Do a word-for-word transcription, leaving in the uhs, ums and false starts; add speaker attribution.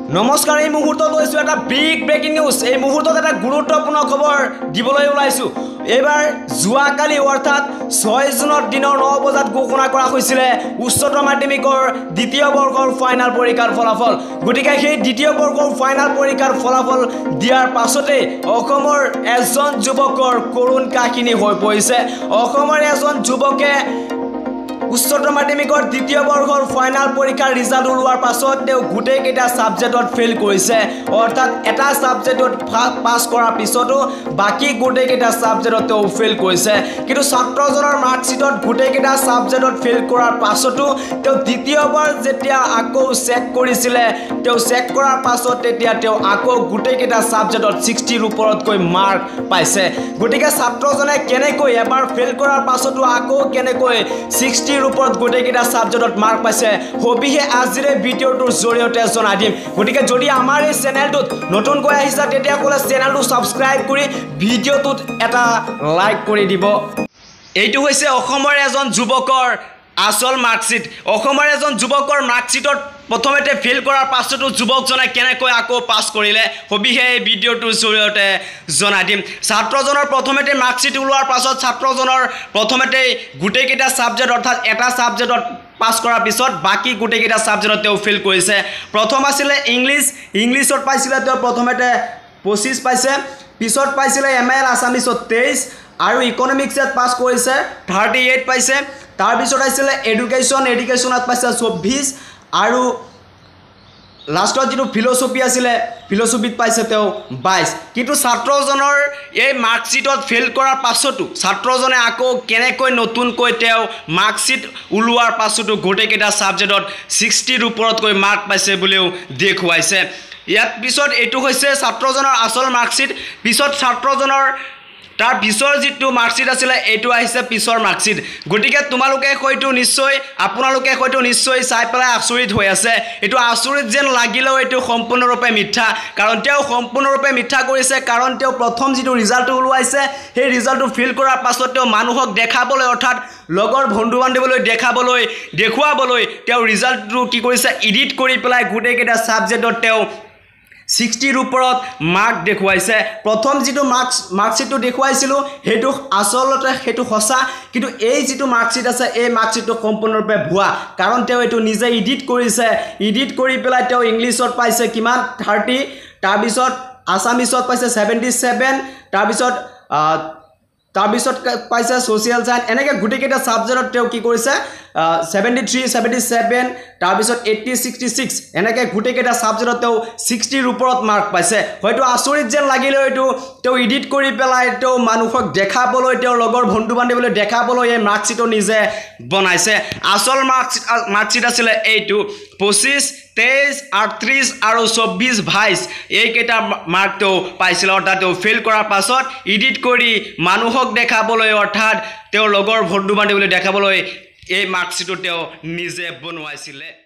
Speaker 1: নমস্কাৰ এই মুহূৰ্তত লৈছো এটা বিগ ব্ৰেকিং নিউজ এই মুহূৰ্তত এটা গুৰুত্বপূৰ্ণ খবৰ দিবলৈ ওলাইছো এবাৰ জুৱাকালি অৰ্থাৎ ছয় জুনৰ দিনৰ ন বজাত ঘোষণা কৰা হৈছিল উচ্চতৰ মাধ্যমিকৰ দ্বিতীয় বৰ্গৰ ফাইনাল পৰীক্ষাৰ ফলাফল গতিকে সেই দ্বিতীয় বৰ্গৰ ফাইনাল পৰীক্ষাৰ ফলাফল দিয়াৰ পাছতে অসমৰ এজন যুৱকৰ কৰুণ কাহিনী হৈ পৰিছে অসমৰ এজন যুৱকে উচ্চতৰ মাধ্যমিকৰ দ্বিতীয় বৰ্গৰ ফাইনাল পৰীক্ষাৰ ৰিজাল্ট ওলোৱাৰ পাছত তেওঁ গুটেই কেইটা সাবজেক্টত ফেল কৰিছে অৰ্থাৎ এটা সাবজেক্টত পাস কৰাৰ পিছতো বাকি গুটেই কেইটা সাবজেক্টত তেওঁ ফেল কৰিছে কিন্তু ছাত্ৰজনৰ মাৰ্কশিটত গুটেই কেইটা সাবজেক্টত ফেল কৰাৰ পাছতো তেওঁ দ্বিতীয়বাৰ যেতিয়া আকৌ চেক কৰিছিল তেওঁ চেক কৰাৰ পাছত তেতিয়া তেওঁ আকৌ গুটেই কেইটা সাবজেক্টত ষাঠি ৰ ওপৰতকৈ মাৰ্ক পাইছে গতিকে ছাত্ৰজনে কেনেকৈ এবাৰ ফেল কৰাৰ পাছতো আকৌ কেনেকৈ ষাঠি ওপৰত গোটেই কেইটা সাবজেক্টত মাৰ্ক পাইছে হবিহে আজিৰ ভিডিওটোৰ জৰিয়তে জনাই দিম গতিকে যদি আমাৰ এই চেনেলটোত নতুনকৈ আহিছা তেতিয়া ক'লে চেনেলটো সাবস্ক্ৰাইব কৰি ভিডিওটোত এটা লাইক কৰি দিব এইটো হৈছে অসমৰ এজন যুৱকৰ আসল মাৰ্কশিট অসমৰ এজন যুৱকৰ মাৰ্কশিটত প্ৰথমতে ফেল কৰাৰ পাছতো যুৱকজনে কেনেকৈ আকৌ পাস কৰিলে হবিহে এই ভিডিওটোৰ জৰিয়তে জনাই দিম ছাত্ৰজনৰ প্ৰথমতে মাৰ্কশিট ওলোৱাৰ পাছত ছাত্ৰজনৰ প্ৰথমতে গুটেই কেইটা সাবজেক্ট অৰ্থাৎ এটা সাবজেক্টত পাস কৰাৰ পিছত বাকি গুটেই কেইটা সাবজেক্টত তেওঁ ফেল কৰিছে প্ৰথম আছিল ইংলিছ ইংলিছত পাইছিল তেওঁ প্ৰথমতে পঁচিছ পাইছে পিছত পাইছিল এমএল আসামিছত তেইছ আৰু ইকনমিক্সত পাস কৰিছে থাৰ্টি এইট পাইছে তাৰ পিছত আছিল এডুকেশ্যন এডুকেশ্যনত পাইছে চৌব্বিছ আৰু লাষ্টত যেটো ফিলসফি আছিল ফিলসফিত পাইছে তেওঁ বাইছ কিন্তু ছাত্ৰজনৰ এই মাৰ্কশিটত ফেল কৰাৰ পাছতো ছাত্ৰজনে আকৌ কেনেকৈ নতুনকৈ তেওঁ মাৰ্কশিট ওলোৱাৰ পাছতো গোটেই কেইটা সাবজেক্টত ষাঠি ৰ ওপৰতকৈ মাৰ্ক পাইছে বুলিও দেখুৱাইছে ইয়াত পিছত এইটো হৈছে ছাত্ৰজনৰ আসল মাৰ্কশিট পিছত ছাত্ৰজনৰ তাৰ পিছৰ যেটো মাৰ্কশিট আছিল এইটো আহিছে পিছৰ মাৰ্কশিট গটিকে তোমালোকে হয়তো নিশ্চয় আপোনালোকে হয়তো নিশ্চয় চাই পেলাই আচৰিত হৈ আছে এটো আচৰিত যেন লাগিলেও এটো সম্পূৰ্ণৰূপে মিথ্যা কাৰণ তেওঁ সম্পূৰ্ণৰূপে মিথ্যা কৰিছে কাৰণ তেওঁ প্ৰথম যেটো ৰিজাল্ট ওলাইছে সেই ৰিজাল্টটো ফিল কৰাৰ পাছত তেওঁ মানুহক দেখাবলৈ অৰ্থাৎ লগৰ বন্ধু বান্ধৱলৈ দেখাবলৈ দেখুৱাবলৈ তেওঁ ৰিজাল্টটো কি কৰিছে এডিট কৰি পেলাই গুটেই কেইটা সাবজেক্টত তেওঁ ষাঠি ৰ ওপৰত মাৰ্ক দেখুৱাইছে প্ৰথম যেটো মাৰ্কস মাৰ্কশিটটো দেখুৱাইছিল হেতু আসলতে হেতু হসা কিন্তু এই যেটো মাৰ্কশিট আছে এই মাৰ্কশিটটো সম্পূৰ্ণৰূপে ভুৱা কাৰণ তেওঁ এটো নিজে এডিট কৰিছে এডিট কৰি পেলাই তেওঁ ইংলিছত পাইছে কিমান থাৰ্টি তাৰ পিছত আসামিছত পাইছে সেভেন্টি সেভেন তাৰ পিছত তাৰ পিছত পাইছে সোশিয়াল সায়েন্স এনেকে গুটেই কেইটা সাবজেক্টত তেওঁ কি কৰিছে সেভেন্টি থ্ৰী সেভেন্টি সেভেন তাৰ পিছত এইটি ছিক্সটি ছিক্স এনেকে গুটেই কেইটা সাবজেক্টত তেওঁ ষাঠি ৰ ওপৰত মাৰ্ক পাইছে হয়তো আচৰিত যেন লাগিলে এটো তেওঁ এডিট কৰি পেলাই তেওঁ মানুহক দেখাবলৈ তেওঁ লগৰ বন্ধু বান্ধৱলৈ দেখাবলৈ এই মাৰ্কশিটটো নিজে বনাইছে আসল মাৰ্কশিট মাৰ্কশিট আছিল এইটো পঁচিছ তেইছ আঠত্ৰিছ আৰু চৌব্বিছ বাইছ এই কেইটা মাৰ্ক তেওঁ পাইছিল অৰ্থাৎ তেওঁ ফেল কৰাৰ পাছত এডিট কৰি মানুহক দেখাবলৈ অৰ্থাৎ তেওঁ লগৰ বন্ধু বান্ধৱলৈ দেখাবলৈ এই মাৰ্কশিটটো তেওঁ নিজে বনাইছিল